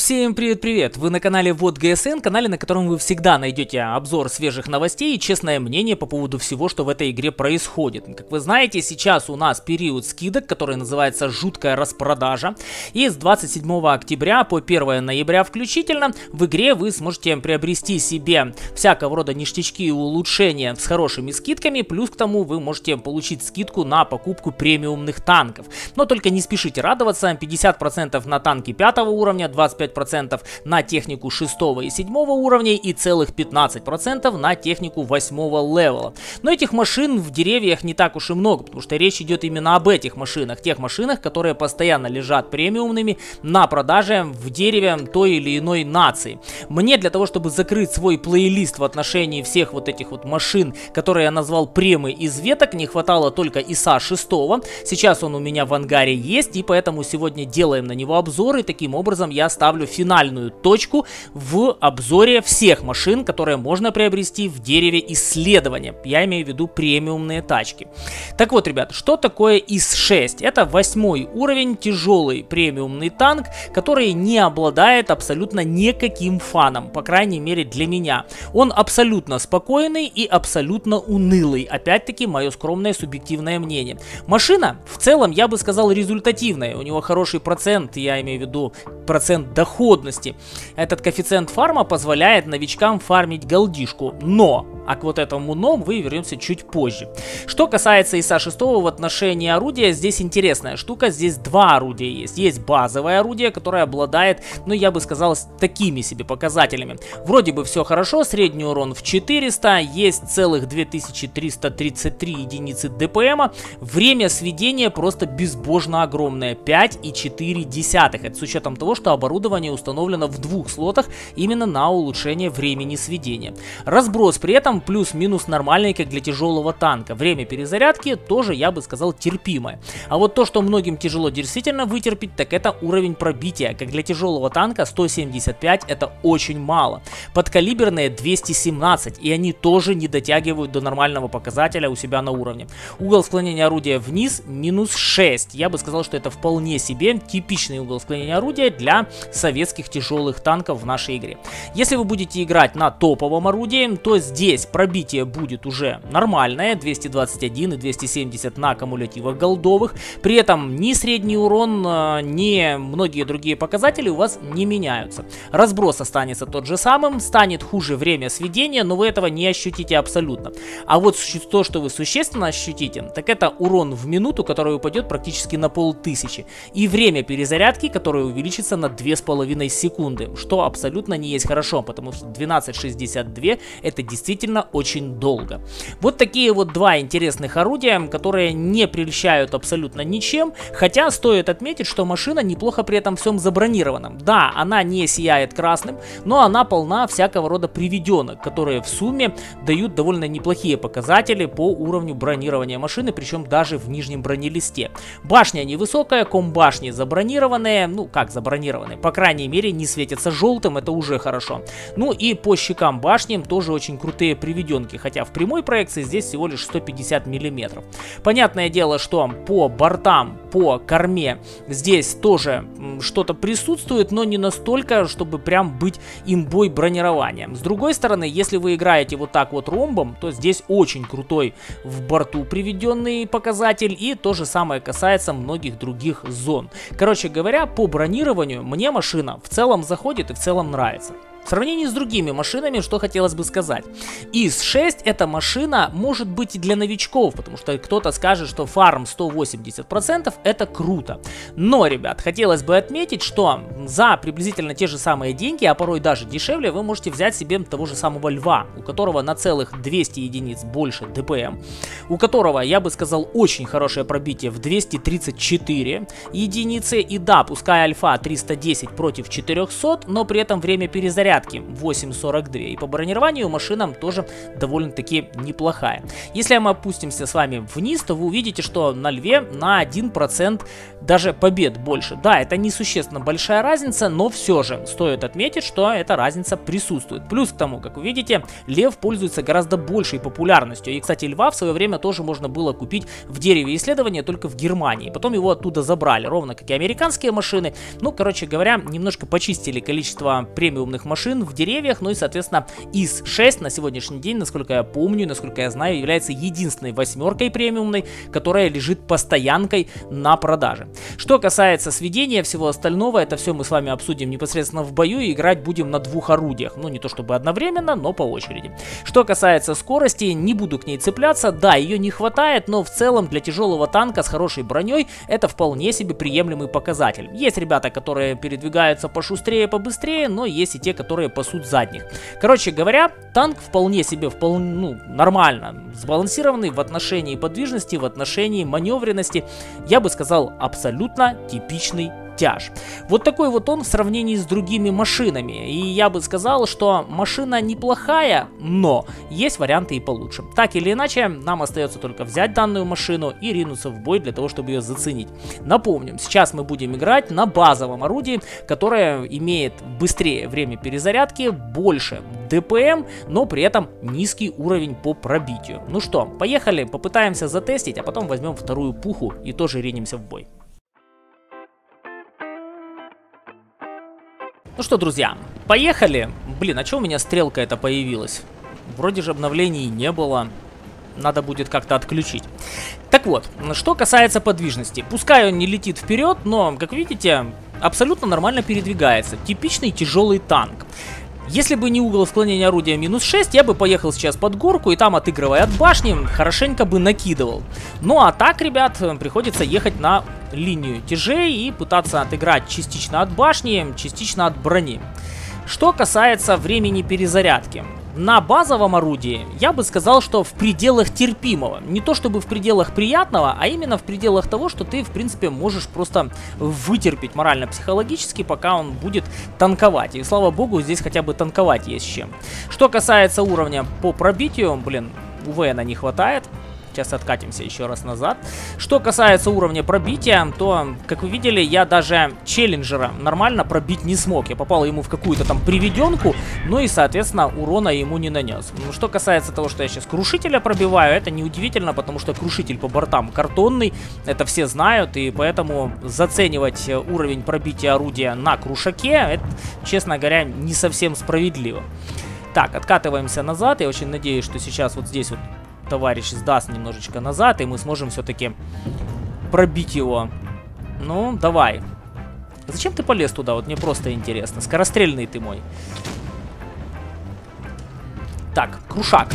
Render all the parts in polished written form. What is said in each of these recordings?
Всем привет-привет! Вы на канале Вот ГСН, канале, на котором вы всегда найдете обзор свежих новостей и честное мнение по поводу всего, что в этой игре происходит. Как вы знаете, сейчас у нас период скидок, который называется «Жуткая распродажа». И с 27 октября по 1 ноября включительно в игре вы сможете приобрести себе всякого рода ништячки и улучшения с хорошими скидками. Плюс к тому вы можете получить скидку на покупку премиумных танков. Но только не спешите радоваться, 50% на танки 5 уровня, 25% на технику 6 и 7 уровней и целых 15% на технику 8 левела. Но этих машин в деревьях не так уж и много, потому что речь идет именно об этих машинах, тех машинах, которые постоянно лежат премиумными на продаже в дереве той или иной нации. Мне для того, чтобы закрыть свой плейлист в отношении всех вот этих вот машин, которые я назвал премы из веток, не хватало только ИСа 6. Сейчас он у меня в ангаре есть, и поэтому сегодня делаем на него обзор, и таким образом я ставлю финальную точку в обзоре всех машин, которые можно приобрести в дереве исследования. Я имею в виду премиумные тачки. Так вот, ребят, что такое ИС-6? Это 8 уровень, тяжелый премиумный танк, который не обладает абсолютно никаким фаном, по крайней мере для меня. Он абсолютно спокойный и абсолютно унылый. Опять-таки, мое скромное субъективное мнение. Машина, в целом, я бы сказал, результативная. У него хороший процент, я имею в виду процент доходности. Этот коэффициент фарма позволяет новичкам фармить голдишку, но а к вот этому но мы вернемся чуть позже. Что касается ИСа 6 в отношении орудия, здесь интересная штука, здесь два орудия есть. Есть базовое орудие, которое обладает, ну я бы сказал, с такими себе показателями. Вроде бы все хорошо, средний урон в 400, есть целых 2333 единицы ДПМа, время сведения просто безбожно огромное, 5,4. Это с учетом того, что оборудование установлено в 2 слотах именно на улучшение времени сведения. Разброс при этом плюс-минус нормальный, как для тяжелого танка. Время перезарядки тоже, я бы сказал, терпимое. А вот то, что многим тяжело действительно вытерпеть, так это уровень пробития. Как для тяжелого танка 175 это очень мало. Подкалиберные 217, и они тоже не дотягивают до нормального показателя у себя на уровне. Угол склонения орудия вниз минус 6. Я бы сказал, что это вполне себе типичный угол склонения орудия для советских тяжелых танков в нашей игре. Если вы будете играть на топовом орудии, то здесь пробитие будет уже нормальное, 221 и 270 на кумулятивах голдовых. При этом ни средний урон, ни многие другие показатели у вас не меняются. Разброс останется тот же самым, станет хуже время сведения, но вы этого не ощутите абсолютно. А вот то, что вы существенно ощутите, так это урон в минуту, который упадет практически на 1500, и время перезарядки, которое увеличится на 2,5 секунды, что абсолютно не есть хорошо, потому что 12,62 это действительно очень долго. Вот такие вот два интересных орудия, которые не прельщают абсолютно ничем, хотя стоит отметить, что машина неплохо при этом всем забронирована. Да, она не сияет красным, но она полна всякого рода приведенок, которые в сумме дают довольно неплохие показатели по уровню бронирования машины, причем даже в нижнем бронелисте. Башня невысокая, комбашни забронированные, ну как забронированные, по крайней мере не светятся желтым, это уже хорошо. Ну и по щекам башни тоже очень крутые приведенки, хотя в прямой проекции здесь всего лишь 150 мм. Понятное дело, что по бортам, по корме здесь тоже что-то присутствует, но не настолько, чтобы прям быть имбой бронирования. С другой стороны, если вы играете вот так вот ромбом, то здесь очень крутой в борту приведенный показатель, и то же самое касается многих других зон. Короче говоря, по бронированию мне машина в целом заходит и в целом нравится. В сравнении с другими машинами, что хотелось бы сказать. ИС-6 эта машина может быть и для новичков, потому что кто-то скажет, что фарм 180% это круто. Но, ребят, хотелось бы отметить, что за приблизительно те же самые деньги, а порой даже дешевле, вы можете взять себе того же самого Льва, у которого на целых 200 единиц больше ДПМ, у которого, я бы сказал, очень хорошее пробитие в 234 единицы, и да, пускай альфа 310 против 400, но при этом время перезарядки перезарядки 8,42. И по бронированию машина тоже довольно-таки неплохая. Если мы опустимся с вами вниз, то вы увидите, что на льве на 1% даже побед больше. Да, это несущественно большая разница, но все же стоит отметить, что эта разница присутствует. Плюс к тому, как вы видите, лев пользуется гораздо большей популярностью. И, кстати, льва в свое время тоже можно было купить в дереве исследования только в Германии. Потом его оттуда забрали, ровно как и американские машины. Ну, короче говоря, немножко почистили количество премиумных машин в деревьях. Ну и, соответственно, ИС-6 на сегодняшний день, насколько я помню, насколько я знаю, является единственной восьмеркой премиумной, которая лежит по стоянкой на продаже. Что касается сведения всего остального, это все мы с вами обсудим непосредственно в бою, и играть будем на двух орудиях. Ну, не то чтобы одновременно, но по очереди. Что касается скорости, не буду к ней цепляться. Да, ее не хватает, но в целом для тяжелого танка с хорошей броней это вполне себе приемлемый показатель. Есть ребята, которые передвигаются пошустрее, побыстрее, но есть и те, которые пасут задних. Короче говоря, танк вполне себе нормально сбалансированный в отношении подвижности, в отношении маневренности. Я бы сказал, абсолютно типичный тяж. Вот такой вот он в сравнении с другими машинами. И я бы сказал, что машина неплохая, но есть варианты и получше. Так или иначе, нам остается только взять данную машину и ринуться в бой для того, чтобы ее заценить. Напомним, сейчас мы будем играть на базовом орудии, которое имеет быстрее время перезарядки, больше ДПМ, но при этом низкий уровень по пробитию. Ну что, поехали, попытаемся затестить, а потом возьмем вторую пуху и тоже ринемся в бой. Ну что, друзья, поехали. Блин, а что у меня стрелка эта появилась? Вроде же обновлений не было. Надо будет как-то отключить. Так вот, что касается подвижности. Пускай он не летит вперед, но, как видите, абсолютно нормально передвигается. Типичный тяжелый танк. Если бы не угол склонения орудия -6, я бы поехал сейчас под горку и там, отыгрывая от башни, хорошенько бы накидывал. Ну а так, ребят, приходится ехать на линию тяжей и пытаться отыграть частично от башни, частично от брони. Что касается времени перезарядки. На базовом орудии я бы сказал, что в пределах терпимого. Не то чтобы в пределах приятного, а именно в пределах того, что ты, в принципе, можешь просто вытерпеть морально-психологически, пока он будет танковать. И, слава богу, здесь хотя бы танковать есть чем. Что касается уровня по пробитию, блин, УВНа не хватает. Сейчас откатимся еще раз назад. Что касается уровня пробития, то, как вы видели, я даже челленджера нормально пробить не смог. Я попал ему в какую-то там приведенку, ну и, соответственно, урона ему не нанес. Что касается того, что я сейчас крушителя пробиваю, это неудивительно, потому что крушитель по бортам картонный, это все знают, и поэтому заценивать уровень пробития орудия на крушаке, это, честно говоря, не совсем справедливо. Так, откатываемся назад. Я очень надеюсь, что сейчас вот здесь вот товарищ сдаст немножечко назад, и мы сможем все-таки пробить его. Ну, давай. Зачем ты полез туда? Вот мне просто интересно. Скорострельный ты мой. Так, крушак.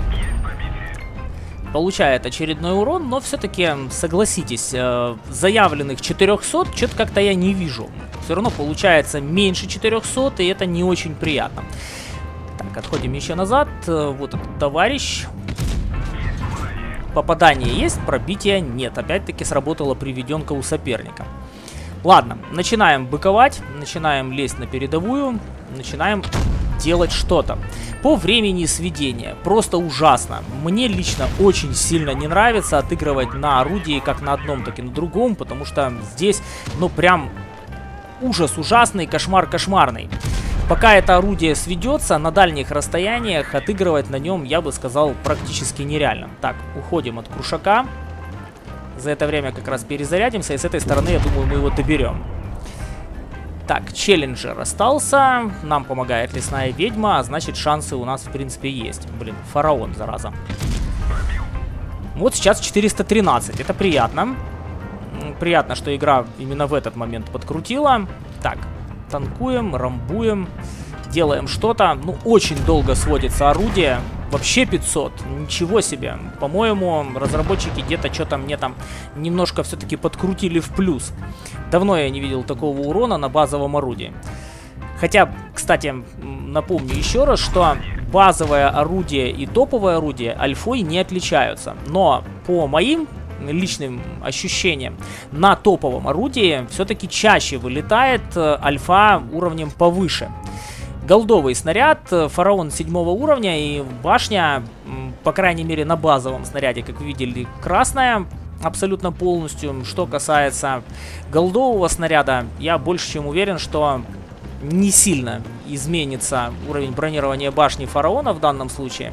Получает очередной урон, но все-таки, согласитесь, заявленных 400 что-то как-то я не вижу. Все равно получается меньше 400, и это не очень приятно. Так, отходим еще назад. Вот этот товарищ. Попадание есть, пробития нет. Опять-таки сработала приведенка у соперника. Ладно, начинаем быковать, начинаем лезть на передовую, начинаем делать что-то. По времени сведения просто ужасно. Мне лично очень сильно не нравится отыгрывать на орудии как на одном, так и на другом, потому что здесь, ну, прям ужас ужасный, кошмар кошмарный. Пока это орудие сведется, на дальних расстояниях отыгрывать на нем, я бы сказал, практически нереально. Так, уходим от крушака. За это время как раз перезарядимся, и с этой стороны, я думаю, мы его доберем. Так, челленджер остался. Нам помогает лесная ведьма, а значит, шансы у нас, в принципе, есть. Блин, фараон, зараза. Вот сейчас 413, это приятно. Приятно, что игра именно в этот момент подкрутила. Так. Танкуем, рамбуем, делаем что-то. Ну, очень долго сводится орудие. Вообще 500. Ничего себе. По-моему, разработчики где-то что-то мне там немножко все-таки подкрутили в плюс. Давно я не видел такого урона на базовом орудии. Хотя, кстати, напомню еще раз, что базовое орудие и топовое орудие альфой не отличаются. Но по моим личным ощущениям, на топовом орудии все-таки чаще вылетает альфа уровнем повыше. Голдовый снаряд, фараон 7-го уровня и башня, по крайней мере на базовом снаряде, как вы видели, красная абсолютно полностью. Что касается голдового снаряда, я больше чем уверен, что не сильно изменится уровень бронирования башни фараона в данном случае.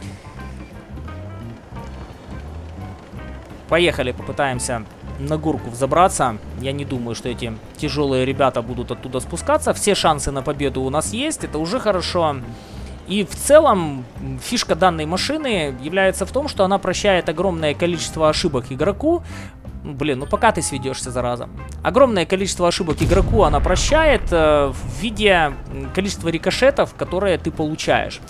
Поехали, попытаемся на горку взобраться. Я не думаю, что эти тяжелые ребята будут оттуда спускаться. Все шансы на победу у нас есть, это уже хорошо. И в целом фишка данной машины является в том, что она прощает огромное количество ошибок игроку. Блин, ну пока ты сведешься, зараза. Огромное количество ошибок игроку она прощает в виде количества рикошетов, которые ты получаешь.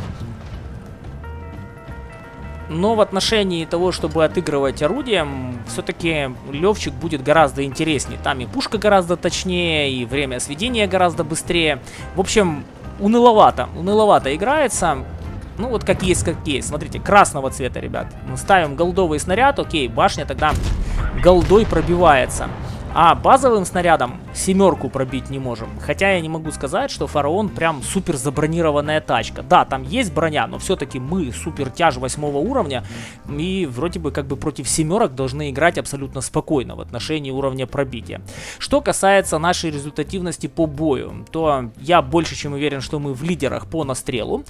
Но в отношении того, чтобы отыгрывать орудием, все-таки Левчик будет гораздо интереснее. Там и пушка гораздо точнее, и время сведения гораздо быстрее. В общем, уныловато играется. Ну вот как есть, как есть. Смотрите, красного цвета, ребят. Мы ставим голдовый снаряд, окей, башня тогда голдой пробивается. А базовым снарядом 7-ку пробить не можем. Хотя я не могу сказать, что фараон прям супер забронированная тачка. Да, там есть броня, но все-таки мы супер тяж 8-го уровня. И вроде бы как бы против 7-ок должны играть абсолютно спокойно в отношении уровня пробития. Что касается нашей результативности по бою, то я больше чем уверен, что мы в лидерах по настрелу.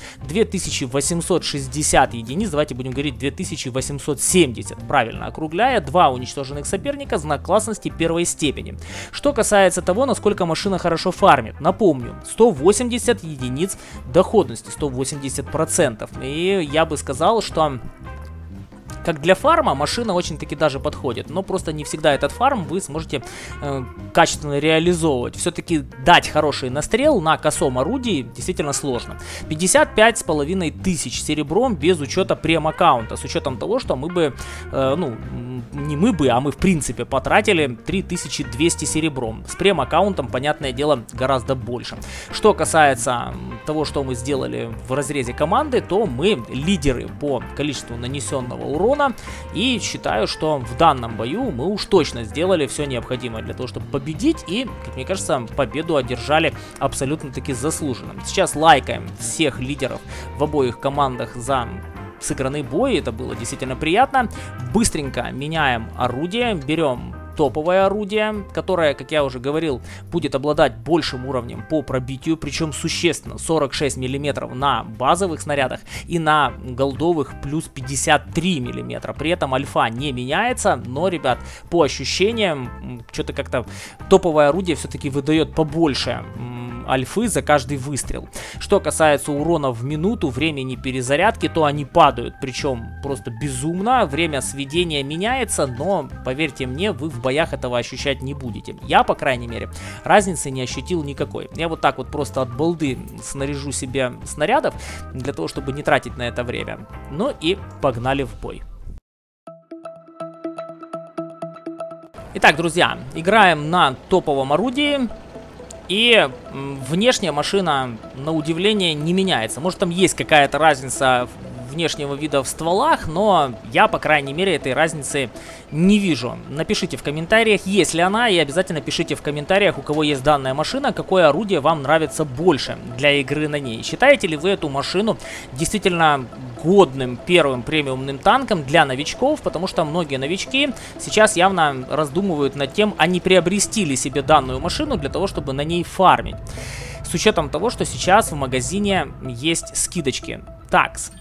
2860 единиц, давайте будем говорить 2870, правильно округляя. 2 уничтоженных соперника, знак классности 1-й степени. Что касается того, насколько машина хорошо фармит, напомню, 180 единиц доходности, 180%. И я бы сказал, что как для фарма машина очень-таки даже подходит, но просто не всегда этот фарм вы сможете качественно реализовывать. Все-таки дать хороший настрел на косом орудии действительно сложно. 55,5 тысяч серебром без учета прем-аккаунта, с учетом того, что мы бы, ну, не мы бы, а мы в принципе потратили 3200 серебром. С прем-аккаунтом, понятное дело, гораздо больше. Что касается того, что мы сделали в разрезе команды, то мы лидеры по количеству нанесенного урона. И считаю, что в данном бою мы уж точно сделали все необходимое для того, чтобы победить. И, как мне кажется, победу одержали абсолютно-таки заслуженно. Сейчас лайкаем всех лидеров в обоих командах за сыгранный бой. Это было действительно приятно. Быстренько меняем орудие, берем топовое орудие, которое, как я уже говорил, будет обладать большим уровнем по пробитию, причем существенно, 46 мм на базовых снарядах и на голдовых плюс 53 мм. При этом альфа не меняется, но, ребят, по ощущениям, что-то как-то топовое орудие все-таки выдает побольше альфы за каждый выстрел. Что касается урона в минуту, времени перезарядки, то они падают, причем просто безумно. Время сведения меняется, но, поверьте мне, вы в боях этого ощущать не будете. Я, по крайней мере, разницы не ощутил никакой. Я вот так вот просто от балды снаряжу себе снарядов, для того, чтобы не тратить на это время. Ну и погнали в бой. Итак, друзья, играем на топовом орудии. И внешняя машина, на удивление, не меняется. Может, там есть какая-то разница внешнего вида в стволах, но я, по крайней мере, этой разницы не вижу. Напишите в комментариях, есть ли она, и обязательно пишите в комментариях, у кого есть данная машина, какое орудие вам нравится больше для игры на ней. Считаете ли вы эту машину действительно годным первым премиумным танком для новичков, потому что многие новички сейчас явно раздумывают над тем, а не приобрести ли себе данную машину для того, чтобы на ней фармить. С учетом того, что сейчас в магазине есть скидочки. Такс.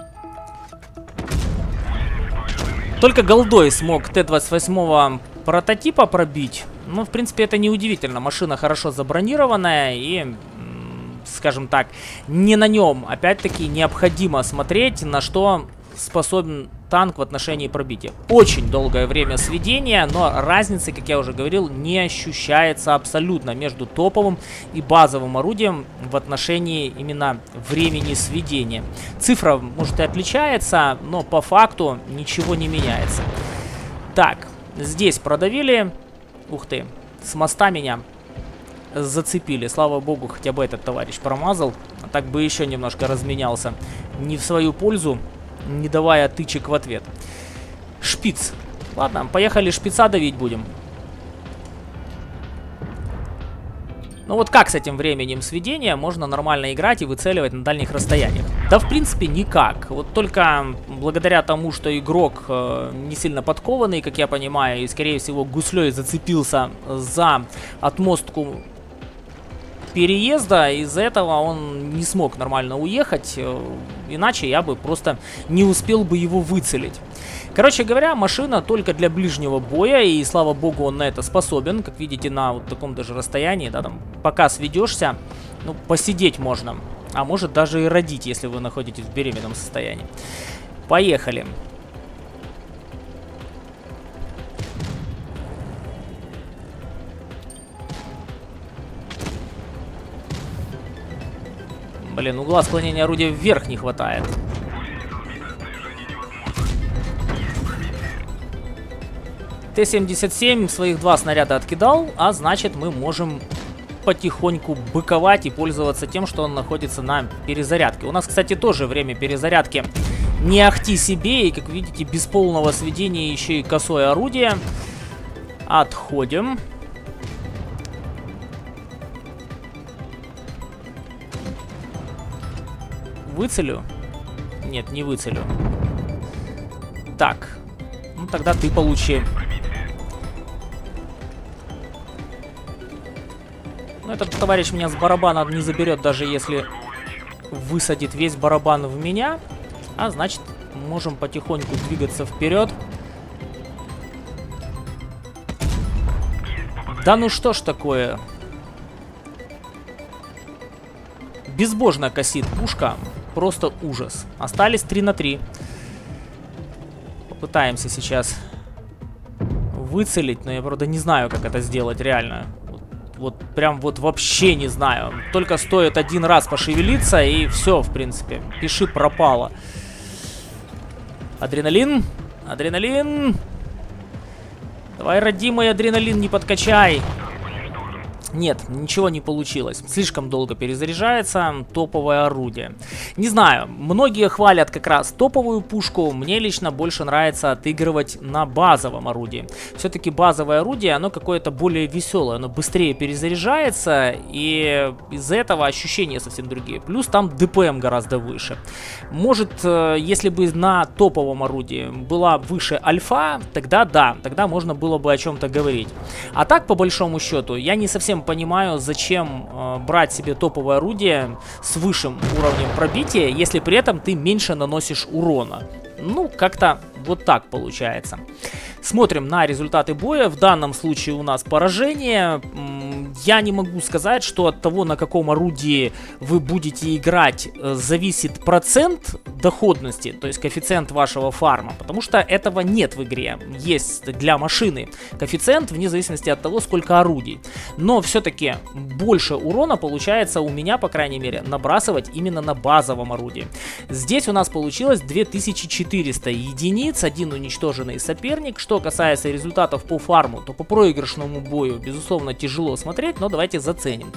Только голдой смог Т-28 прототипа пробить. Ну, в принципе, это не удивительно. Машина хорошо забронированная и, скажем так, не на нем, опять-таки, необходимо смотреть, на что способен танк в отношении пробития. Очень долгое время сведения, но разницы, как я уже говорил, не ощущается абсолютно между топовым и базовым орудием в отношении именно времени сведения. Цифра, может, и отличается, но по факту ничего не меняется. Так, здесь продавили. Ух ты, с моста меня зацепили. Слава богу, хотя бы этот товарищ промазал. А так бы еще немножко разменялся. Не в свою пользу, не давая тычек в ответ. Шпиц. Ладно, поехали шпица давить будем. Но вот как с этим временем сведения можно нормально играть и выцеливать на дальних расстояниях? Да, в принципе, никак. Вот только благодаря тому, что игрок не сильно подкованный, как я понимаю, и, скорее всего, гуслей зацепился за отмостку переезда, из-за этого он не смог нормально уехать, иначе я бы просто не успел бы его выцелить. Короче говоря, машина только для ближнего боя, и слава богу, он на это способен. Как видите, на вот таком даже расстоянии, да, там, пока сведешься, ну, посидеть можно. А может даже и родить, если вы находитесь в беременном состоянии. Поехали. Блин, угла склонения орудия вверх не хватает. Т-77 своих 2 снаряда откидал, а значит мы можем потихоньку быковать и пользоваться тем, что он находится на перезарядке. У нас, кстати, тоже время перезарядки не ахти себе, и, как видите, без полного сведения еще и косое орудие. Отходим. Выцелю? Нет, не выцелю. Так, ну тогда ты получи. Но этот товарищ меня с барабана не заберет, даже если высадит весь барабан в меня. А значит, можем потихоньку двигаться вперед. Да ну что ж такое? Безбожно косит пушка. Просто ужас. Остались 3 на 3. Попытаемся сейчас выцелить, но я, правда, не знаю, как это сделать реально. Вот прям вот вообще не знаю. Только стоит один раз пошевелиться, и все, в принципе. Пиши пропало. Адреналин. Адреналин. Давай, родимый, адреналин не подкачай. Нет, ничего не получилось. Слишком долго перезаряжается топовое орудие. Не знаю, многие хвалят как раз топовую пушку. Мне лично больше нравится отыгрывать на базовом орудии. Все-таки базовое орудие, оно какое-то более веселое. Оно быстрее перезаряжается, и из-за этого ощущения совсем другие. Плюс там ДПМ гораздо выше. Может, если бы на топовом орудии была выше альфа, тогда да, тогда можно было бы о чем-то говорить. А так, по большому счету, я не совсем понимаю, зачем брать себе топовое орудие с высшим уровнем пробития, если при этом ты меньше наносишь урона. Ну, как-то вот так получается. Смотрим на результаты боя. В данном случае у нас поражение. Я не могу сказать, что от того, на каком орудии вы будете играть, зависит процент доходности, то есть коэффициент вашего фарма, потому что этого нет в игре. Есть для машины коэффициент вне зависимости от того, сколько орудий. Но все-таки больше урона получается у меня, по крайней мере, набрасывать именно на базовом орудии. Здесь у нас получилось 2400 единиц, один уничтоженный соперник. Что касается результатов по фарму, то по проигрышному бою, безусловно, тяжело смотреть, но давайте заценим.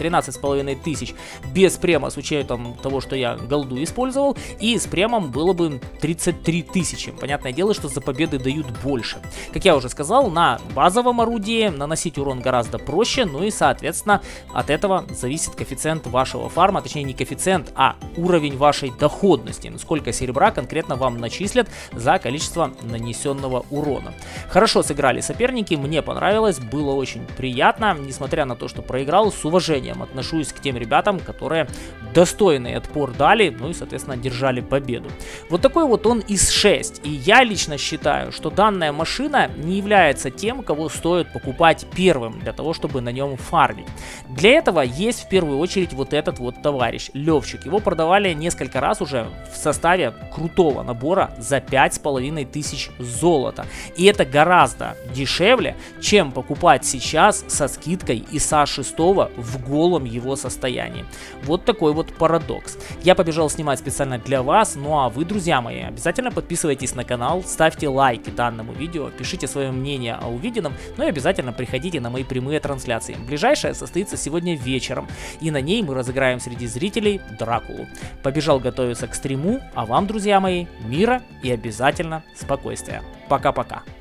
13500 без према, с учетом того, что я голду использовал, и с премом было бы 33 тысячи. Понятное дело, что за победы дают больше. Как я уже сказал, на базовом орудии наносить урон гораздо проще, ну и, соответственно, от этого зависит коэффициент вашего фарма, точнее не коэффициент, а уровень вашей доходности. Сколько серебра конкретно вам начислят за количество нанесенного урона. Хорошо сыграли соперники, мне понравилось, было очень приятно, несмотря на то, что проиграл, с уважением отношусь к тем ребятам, которые достойный отпор дали, ну и, соответственно, держали победу. Вот такой вот он из 6, и я лично считаю, что данная машина не является тем, кого стоит покупать первым, для того, чтобы на нем фармить. Для этого есть в первую очередь вот этот вот товарищ, Левчик. Его продавали несколько раз уже в составе крутого набора за 5500 золота. И это гораздо дешевле, чем покупать сейчас со скидкой ИСа 6 в голом его состоянии. Вот такой вот парадокс. Я побежал снимать специально для вас, ну а вы, друзья мои, обязательно подписывайтесь на канал, ставьте лайки данному видео, пишите свое мнение о увиденном, ну и обязательно приходите на мои прямые трансляции. Ближайшая состоится сегодня вечером, и на ней мы разыграем среди зрителей Дракулу. Побежал готовиться к стриму, а вам, друзья мои, мира и обязательно спокойствия. Пока-пока.